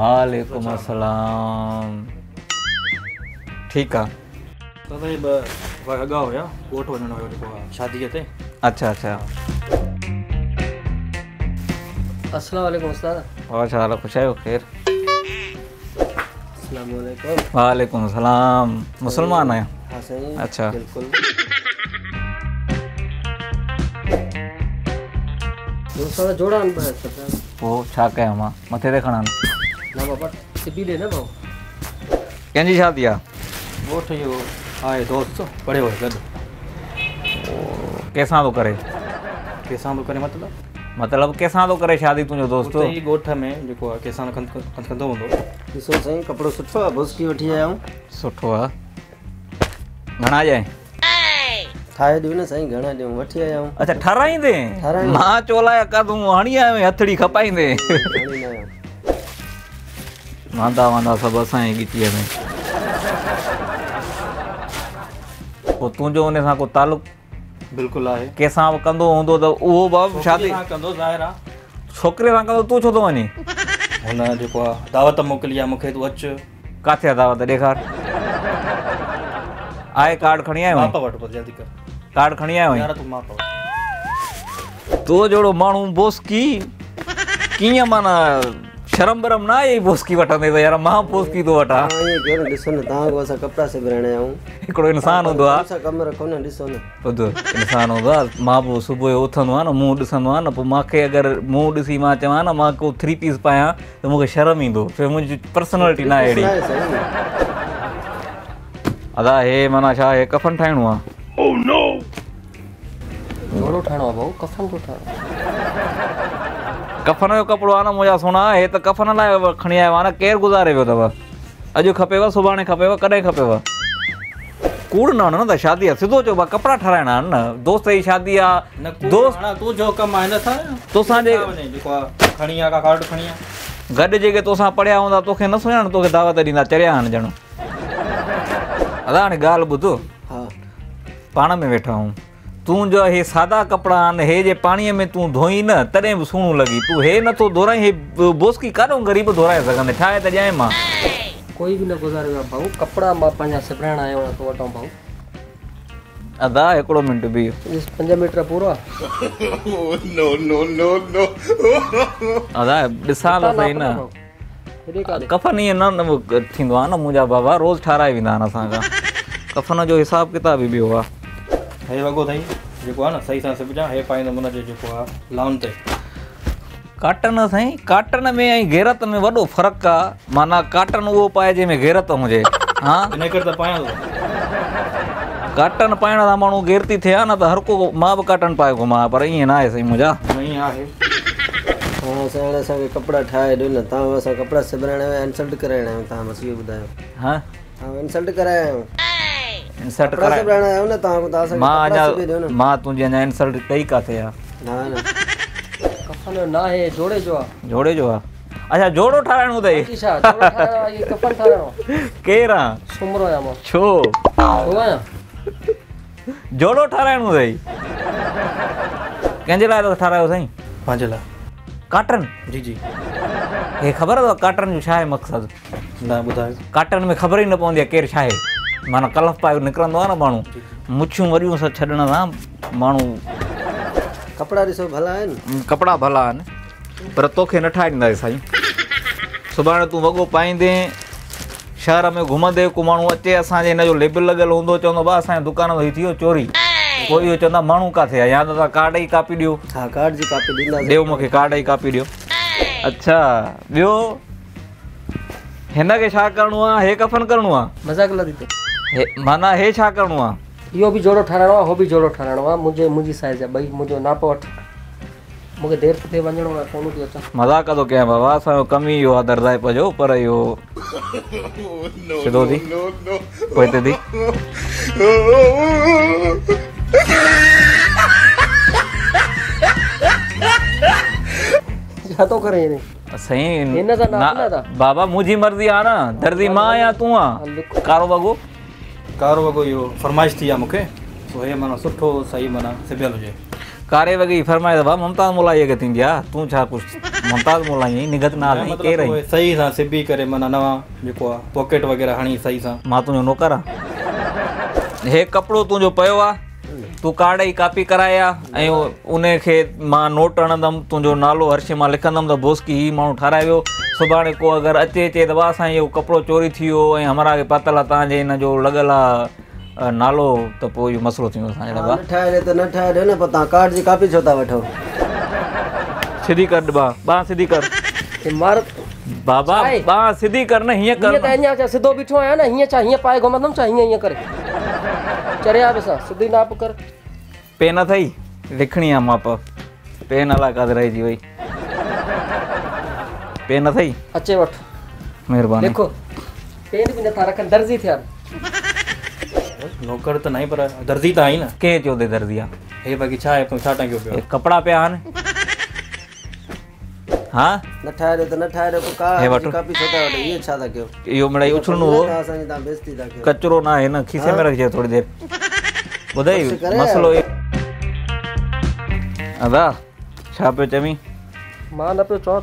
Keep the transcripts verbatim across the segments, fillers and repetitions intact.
वालेकुम अस्सलाम। ठीक है तो भाई वगा होया कोट वणो हो जेको शादी ते। अच्छा अच्छा। अस्सलाम वालेकुम उस्ताद। और शाला खुश आयो खैर। अस्सलाम वालेकुम। वालेकुम सलाम। मुसलमान है? हाँ सही। अच्छा बिल्कुल। दोस्तों जोड़ा न बस पता वो छा कया मां मथे ते खणा ना बाबा सिबी दे ना भाऊ कंहिंजी शादी आ? वो ठयो आए दोस्त पड़े हुए गड कैसा तो करे केसां तो करे मतलब मतलब कैसा तो करे शादी तुंहिंजो दोस्त? उते ई ॻोठ में जेको आहे केसां न कंद कंद कंदो हूंदो। ॾिसो साईं कपिड़ो सुठो आहे बुस्की वठी आया हूं। सुठो आ। घणा जाए? ठाहे ॾियो न साईं घणा ॾियूं वठी आया हूं। अच्छा ठराईंदे? ठराईंदे। मां चोलाया का तूं हणी आयो हथड़ी खपाईंदे। खणी न आहियां। वांदा वांदा सभु असांजे गिटीअ में। पोइ तुंहिंजो उन सां को तालुक बिल्कुलु आहे। कंहिंसां बि कंदो हूंदो त उहो बि शादी सां कंदो ज़ाहिर आहे। छोकिरे सां कंदो तूं छो थो वञी? हुन जेको आहे दावत मोकिली आहे मूंखे तूं अचु। किथे आहे दावत ॾेखार। आहे कार्ड खणी आयो माप वटि पोइ जल्दी कर। कार्ड खणी आयो यार तूं माप वटि। तो जहिड़ो माण्हू बोस्की कीअं माना शर्म बरम ना आहे बोस्की वठंदे त यार मां बोस्की थो वठां। हां ये कहिड़ो ॾिसो न तव्हां को असां कपिड़ा सिबाइण आया हूं। हिकिड़ो इंसानु हूंदो आहे असां कमु रखो न ॾिसो न। ॿुध इंसानु हूंदो आहे मां पोइ सुबुह जो उथंदो आहे न मुंहुं ॾिसंदो आहे न पोइ मूंखे अगरि मुंहुं ॾिसी मां चवां न मां को थ्री पीस पायां त मूंखे शर्म ईंदो छो मुंहिंजी पर्सनैलिटी न आहे अहिड़ी। अदा हे माना छा हे कफन ठाहिणो आहे? ओह नो जोड़ो ठाहिणो आहे भाऊ कफन को ठाहिणो। कफन जो कपिड़ो आहे न मुंहिंजा सोना हे त कफन लाइ खणी आयो आहे न केरु गुज़ारे वियो अथव? अॼु खपेव सुभाणे खपेव कॾहिं खपेव? कूड़ न वञो न त शादी आहे सिधो चओ कपिड़ा ठाराइणा आहिनि न दोस्त जी शादी आहे। न दोस्त हाणे तूं जो कमु आहे न था तोसां जे जेको आहे खणी आ का कार्ड खणी आ गॾु जेके तोसां पढ़िया हूंदा तोखे न सुञाण तोखे दावत ॾींदा चरिया आहिनि ॼण। अदा हाणे ॻाल्हि ॿुधो हा पाण में वेठा आहियूं तूं जो हे सादा कपिड़ा आहिनि हे जे पाणीअ में तूं धोई न तॾहिं बि सुहिणो लॻी तूं हे नथो धोराई हे बोस्की काॾो ग़रीब धोराए सघंदे ठाहे त ॼाए मां। कोई भी न गुज़ारे वियो भाऊ कपड़ा मां पंहिंजा सिबाइण आयो आहियां तो वठां भाऊ। अदा हिकिड़ो मिंट बीह पंज मीटर पूरो आहे। नो नो नो नो अदा ॾिसां त सही न कफन ईअं न न थींदो आहे न मुंहिंजा बाबा रोज़ ठाराए वेंदा आहिनि असांखां कफन जो हिसाबु किताब ई ॿियो आहे। हे वॻो अथई जेको आहे न सही सां सिबजां हे पाईंदुमि हुनजो जेको आहे लाउन ते काटन साईं काटन में ऐं गैरत में वॾो फ़र्क़ु आहे माना काटन उहो पाए जंहिंमें गैरत हुजे। हा इन करे त पायां थो काटन पाइण सां माण्हू गैरती थिए हा न त हर को मां बि काटन पाए घुमां पर ईअं न आहे साईं मुंहिंजा। ईअं आहे। हां साईं हाणे असांखे कपिड़ा ठाहे ॾियो न तव्हां असां कपिड़ा सिबाइण आया इंसल्ट कराइण आहियूं तव्हां बसि इहो ॿुधायो। हा हा इंसल्ट कराया आहियूं इंसल्ट कपिड़ा सिबाइण आया न तव्हां तव्हां असांखे मां कपिड़ा अञा सिबी ॾियो न। मां तुंहिंजी अञा इंसल्ट कई किथे आहे? न न कफन न आहे जोड़े जो आहे। जोड़े जो आहे? अच्छा जोड़ो ठाराइणो अथई? छा जोड़ो ठाहिणो आहे कफन ठाहिणो केरु आहे? सुमरो आहियां मां। छो छो आहियां जोड़ो ठाराइणो अथई? कंहिंजे लाइ ठारायो साईं? पंहिंजे लाइ। काटन? जी जी हे ख़बर अथव काटन जो छा आहे मक़सदु? न ॿुधायो। काटन में ख़बर ई न पवंदी आहे केरु छा आहे माना कलफ पाए निकिरंदो आहे न माण्हू मुछियूं वॾियूं सां छॾण सां माण्हू कपिड़ा ॾिसो भला आहिनि कपिड़ा भला आहिनि पर तोखे न ठाहे ॾींदासीं साईं। सुभाणे तूं वॻो पाईंदे शहर में घुमंदे को माण्हू अचे असांजे हिन जो लेबल लॻियल हूंदो चवंदो भाउ असांजे दुकान ते हीउ थी वियो चोरी पोइ इहो चवंदा माण्हू किथे आहे या त तव्हां कार्ड जी कापी ॾियो। हा कार्ड जी कापी ॾींदासीं। ॾियो मूंखे कार्ड जी कापी ॾियो। अच्छा ॿियो हिन खे छा करिणो आहे? हे कफन करिणो आहे? मज़ाक लॻी थो हे माना हे छा करिणो आहे? इहो बि जोड़ो ठाराइणो आहे हो बि जोड़ो ठाराइणो आहे मुंहिंजे मुंहिंजी साइज़ आहे ॿई मुंहिंजो नाप वठि मूंखे देरि किथे वञिणो आहे कोन थी अचां। मज़ाक थो कयां बाबा असांजो कमु ई इहो आहे दरदाइप जो पर इहो सिधो थी पोइ हिते थी छा थो करे साईं हिन सां नाप न था बाबा मुंहिंजी मर्ज़ी आहे न दर्दी मां आहियां तूं आहे कारो वॻो कारो वॻो इहो फरमाइश थी आहे मूंखे सो हे माना सुठो सही माना सिबियल हुजे। कारे वॻे जी फरमाइश बाबा ममता मुलाईअ खे थींदी आहे तूं छा कुझु मुमताज़ मोला ईअं निगत ना ऐं आई मतिलबु केरु उहे आई सही सां सिबी करे माना नवां जेको आहे पॉकेट वग़ैरह हणी सही सां। मां तुंहिंजो नौकर आहियां। हे कपिड़ो तुंहिंजो पियो आहे, तूं कार्ड जी कापी कराए आ ऐं उन खे मां नोट हणंदुमि, तुंहिंजो नालो हर्षे मां लिखंदुमि त बोस की हीउ माण्हू ठाराए वियो। सुभाणे को अगरि अचे चए त भाउ साईं इहो कपिड़ो चोरी थी वियो ऐं हमरा खे पतल आहे तव्हांजे हिन जो लॻल आहे नालो, त पोइ इहो मसइलो थींदो असांजे लाइ। न ठाहे ॾे त न ठाहे ॾे न, पोइ तव्हां कार्ड जी कापी छो था वठो? सिधी कर बा बांह सिधी कर मार बाबा, बांह सिधी कर न, हीअं कर हीअं त अञा छा सिधो बीठो आहियां न, हीअं छा हीअं पाए घुमंदुमि छा, हीअं हीअं करे चरिया बि सां सिधी नाप कर। पेन अथई लिखणी आहे माप, पेन अलाए काथे रहिजी वई, पेन अथई अचे वठ महिरबानी। लिखो, पेन बि नथा रखनि, दर्जी थिया नौकर त न पर दर्जी त आई न। कंहिं चयो अथई दर्जी आहे? हे बाक़ी छा आहे छा टंगियो पियो? हे कपिड़ा पिया आहिनि। हा न ठाहे ॾे त न ठाहे ॾे, पोइ हे कार्ड वठो। जी कापी छो था वठो? इहे छा था कयो? इहो मिड़ई उछलणो हो, असांजी तव्हां बेइज़ती था कयो। कचरो ना आहे न, खीसे में रखिजे थोड़ी देर। ॿुधाई बस करे मसलो इहो अदा छा पियो चवीं? मां न पियो चवां,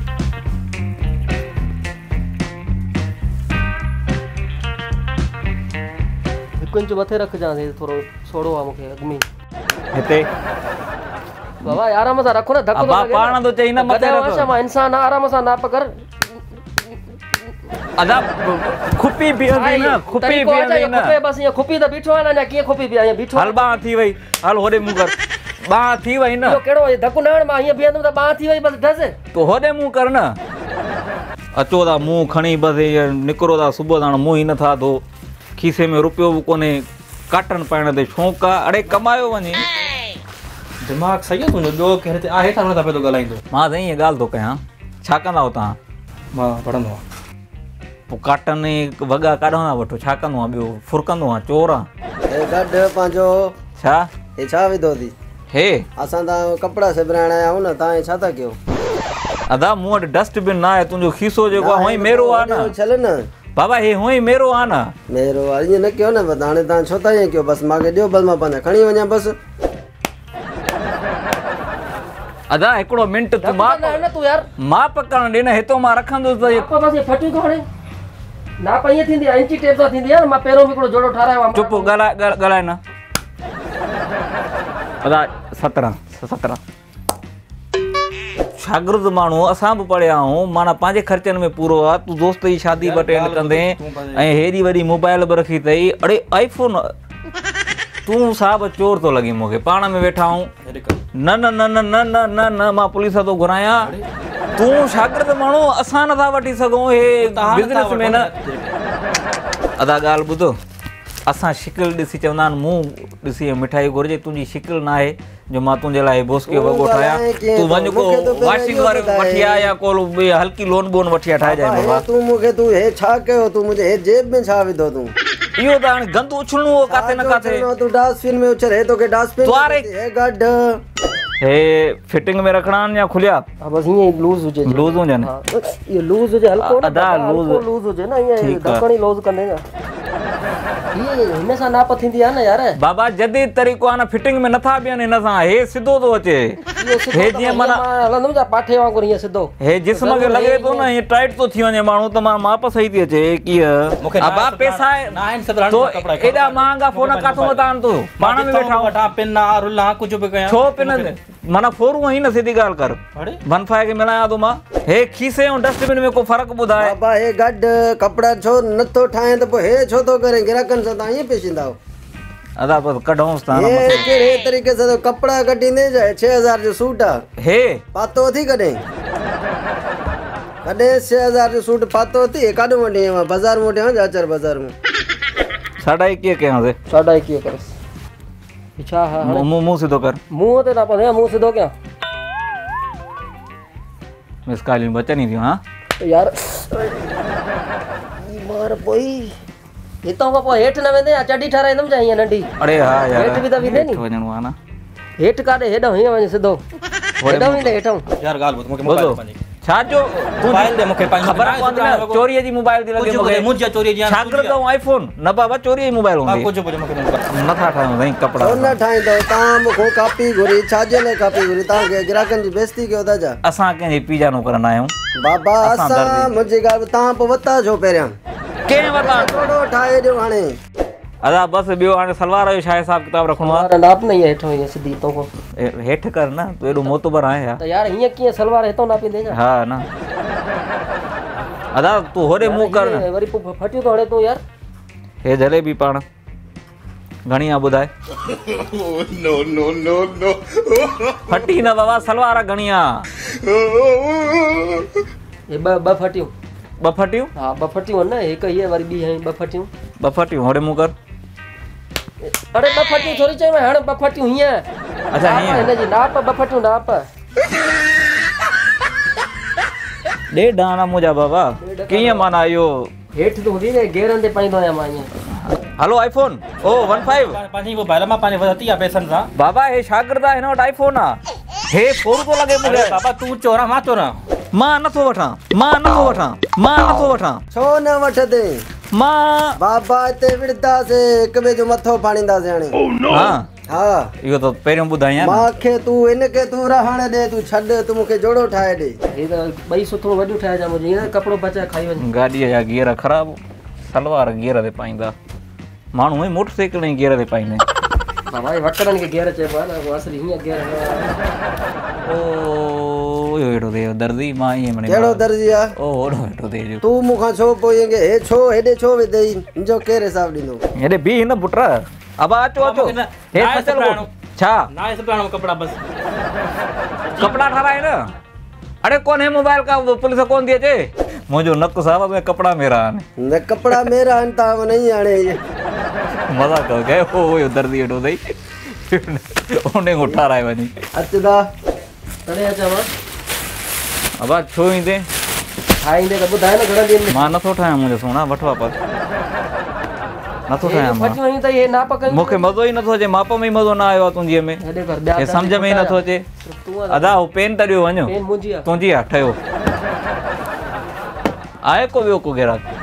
हिकु इंच मथे रखजांइ, थोरो सोड़ो आहे मूंखे अॻु में। हिते बाबा आराम सां रखो न, धक्को अबा पाण तो चई न मथे रख। मां इंसान आराम सां नाप कर। अदा खुपी बीहंदी न, खुपी बीहंदी न। खुपे बस, ईअं खुपी त बीठो आहे न, अञा कीअं खुपी बीहां, ईअं बीठो। हल बांह थी वई, हल होॾे मुंहुं कर, बांह थी वई न। इहो कहिड़ो धक्को न हण, मां हीअं बीहंदुमि त बांह थी वई, बस ढस। तो होॾे मुंहुं कर न। अचो था मुंहुं खणी बसि हीअ निकिरो था सुबुह साण, मुंहुं ई नथा धो, खीसे में रुपयो बि कोन्हे, काटन पाइण ते शौंक़ु आहे। अड़े कमायो वञे, दिमाग़ सही आहे तुंहिंजो, ॿियो कहिड़े ते आहे छा नथा पियो ॻाल्हाईंदो? मां साईं हीअ ॻाल्हि थो कयां, छा कंदा हो तव्हां? मां पढ़ंदो आहियां। पोइ काटन वॻा काॾां था वठो, छा कंदो आहे? ॿियो फुरकंदो आहे, चोर आहे हे गॾु पंहिंजो छा? हे छा विधो थी? हे असां तव्हां कपिड़ा सिबराइण आया आहियूं न, तव्हां हे छा था कयो? अदा मूं वटि डस्टबिन न आहे, तुंहिंजो खीसो जेको आहे हुअं ई मेरो आहे न। छल न बाबा हे हुअं ई मेरो आहे न। मेरो आहे ईअं न कयो न, बसि हाणे तव्हां छो था ईअं कयो? बसि मूंखे ॾियो, बसि मां पंहिंजा खणी वञा बसि। अदा हिकिड़ो मिंट तूं माप न तूं यार माप करण ॾे न, हितो मां रखंदुसि त नाप बस, फटी कोन्हे नाप, ईअं थींदी आहे, इंची टेप सां थींदी आहे। मां पहिरों बि हिकिड़ो जोड़ो ठारायो आहे। चुप ॻाल्हाए ॻाल्हाए न। अदा सत्रहं सत्रहं शागिर्द माण्हू असां बि पढ़िया आहियूं, माना पंहिंजे ख़र्चनि में पूरो आहे। तूं दोस्त जी शादी ब अटेंड कंदे ऐं हेॾी वॾी मोबाइल बि रखी अथई। अड़े आईफोन, तूं साहब चोर थो लॻी मूंखे, पाण में वेठा आहियूं। न न न न न न न न मां पुलिस थो घुरायां। तूं शागिर्द माण्हू, असां नथा वठी सघूं, हे बिज़नेस में न। अदा ॻाल्हि ॿुधो, असां शिकिल ॾिसी चवंदा आहिनि, मुंहुं ॾिसी मिठाई घुरिजे। तुंहिंजी शिकिल न आहे जो मां तुंहिंजे लाइ बोस्के वॻो ठाहियां। तूं वञ को वॉशिंग वारे वठी आ या को हल्की लोन बोन वठी आ, ठाहे जाए बाबा। तूं मूंखे तूं हे छा कयो? तूं मुंहिंजे हे जेब में छा विधो तूं? इहो त हाणे गंद उछलणो हो काथे न काथे। तूं डस्टबिन में उछल, हे तोखे डस्टबिन तुआरे हे गॾु हे फिटिंग में रखणा आहिनि या खुलिया? हा बस हीअं लूज़ हुजे, लूज़ हुजनि। हा इहो लूज़ हुजे, हल्को न अदा लूज़ लूज़ हुजे न, ईअं ढकणी लूज़ कंदे न। हीअ हिन सां नाप थींदी आहे न यार। बाबा जदीद तरीक़ो आहे न, फिटिंग में नथा बीहनि हिन सां, हे सिधो थो अचे। हे जीअं माना हलंदुमि छा पाठे वांगुरु हीअं सिधो, हे जिस्म खे लॻे थो न हीअं टाइट थो थी वञे माण्हू, त मां माप सही थी अचे कीअं? अबा पैसा तो एॾा महांगा फोन काथो वठा आहिनि? तूं पाण में वेठा वठा पिन रुला कुझु बि कयां छो पिन माना फोरूं ई न, सिधी ॻाल्हि कर। बनफाए खे मिलायां थो मां। हे खीसे ऐं डस्टबिन में को फ़र्क़ु ॿुधाए? बाबा हे गॾु कपिड़ा छो नथो ठाहे त पोइ हे छो थो करे? गिराकनि सां तव्हां ईअं पेशींदा हो? अदा बसि कढूंसि था। हे कहिड़े तरीक़े सां कपिड़ा कढींदे छह हज़ार जो सूट आहे, हे पातो थी कॾहिं? कॾहिं छह हज़ार जो सूट पातो थी? काॾो वठी आयो? बाज़ार में वठी आयो, जाचर बाज़ार में। साढा एकवीह कयांसीं। साढा एकवीह करसि। छा हा मुंहुं मुंहुं सिधो कर। मुंहुं ते न पवंदो, मुंहुं सिधो कयां? मिस कालियूं बचनि थियूं। हा यार मार पोई हितां खां पोइ हेठि न वेंदे, चडी ठाराईंदुमि छा हीअं नंढी? अड़े हा यार, हेठि बि त वेंदे नी, वञणो आहे न। हेठि काॾे? हेॾां हीअं वञे सिधो, हेॾां वेंदे हेठां। यार ॻाल्हि ॿुध, मूंखे मोबाइल पंहिंजी छा जो तू मोबाइल दे मूंखे पंहिंजो ख़बर पवंदी न चोरीअ जी मोबाइल थी लॻे कुझु मूंखे मुंहिंजी चोरी जी शागिर्द ऐं आईफोन न बाबा चोरीअ जी मोबाइल हूंदी कुझु कुझु मूंखे न नथा ठाहियूं साईं कपिड़ा छो न ठाहींदव तव्हां मूंखां कापी घुरी छाजे लाइ कापी घुरी तव्हांखे ग्राहकनि जी बेइज़ती कयो था छा असां कंहिंजी पीजा न करंदा आहियूं बाबा असां असां दर्दी। मुंहिंजी ॻाल्हि तव्हां पोइ वता छो पहिरियां कंहिं वता थोरो ठाहे ॾियो हाणे अदा बसि ॿियो हाणे सलवार जो छा हिसाब किताब रखणो आहे सलवार नाप नहीं है हेठों ये सीधी तो को हे- हेठि कर न तूं एॾो मोतबर आहीं छा तो यार हियां कीअं सलवार हेठों नापींदे छा हा न अदा तूं होॾे मुंहुं कर न ये वरी पोइ फटियो तो हड़े तूं यार हे जलेबी पाण घणी आहे ॿुधाए फटी न बाबा सलवार घणी आहे ये ब ब फटियूं ॿ फटियूं हा ब फटियूं आहिनि न हिकु हीअ वरी ॿी आहे ॿ फटियूं ॿ फटियूं होॾे मुंहुं कर अरे ब फटियूं थोरी चयो हाणे ब फटियूं हीअं अच्छा नाप हीअं हिनजी नाप ब फटियूं नाप ॾेढ आना मुंहिंजा बाबा कीअं माना इहो हेठि तूं हूंदी न घेरनि ते पाईंदो आहियां मां ईअं हलो आईफोन ओ वन फाइव पंहिंजी मोबाइल मां पंहिंजे वरिती आहे पैसनि सां बाबा हे शागिर्द आहे हिन वटि आईफोन आहे हे फोर थो लॻे अरे मूंखे बाबा तूं चोरा मां चोरा मां नथो वठां मां नथो वठां मां नथो वठां छो न वठंदे मां बाबा हिते विड़दासीं हिक ॿिए जो मथो फाड़ींदासीं हाणे हा हा इहो त पहिरियों ॿुधाई आहे न मूंखे तूं हिनखे तूं रहण ॾे तूं छॾ तूं मूंखे जोड़ो ठाहे ॾे हे त ॿई सुठो वॾियूं ठाहिजां मुंहिंजी ईअं कपिड़ो बचाए खाई वञे गाॾीअ जा गियर ख़राबु सलवार गियर ते पाईंदा माण्हू ई मोटरसाइकिल जी गियर ते पाईंदा आहिनि बाबा हे वकरनि खे घेर चइबो आहे न उहो असली हीअं घेर ओ इहो हेठो थिए दर्दी मां ईअं मने कहिड़ो दर्जी आहे ओ होॾो हेठो थिए जो तूं मूंखां छो पोइ ईअं हे छो हेॾे छो विधई मुंहिंजो केरु हिसाब ॾींदो हेॾे बीह हिन पुट अब अचो अचो मूंखे न- हेठि नाहे अचो सिबराइणो। छा ना ऐसे पुराना कपड़ा बस कपड़ा ठाराए न अरे कौन है मोबाइल का वो पुलिस कौन दिए चे मुझे नक साहब में कपड़ा मेरा आने न कपिड़ा मेरा आहिनि तव्हां नहीं हाणे इहे मजा कर गए ओ यो दर्दी हेठो थई उन्हें को ठाराए वनी अचदा तॾहिं अचां मां अब छो ईंदे ठाहींदे त ॿुधाए न घणनि ॾींहंनि में मां नथो ठाहियां मुंहिंजो सोना वठ वापस नथो हे ठाहियां मां फटियूं आहियूं त हे नाप कयूं मूंखे मज़ो ई नथो अचे माप में ई मज़ो न आयो आहे तुंहिंजीअ में हेॾे कर ॿिया हे सम्झ में ई नथो अचे तूं अदा हू पेन त ॾियो वञो पेन मुंहिंजी आहे तुंहिंजी आहे ठहियो आहे को ॿियो को ग्राहक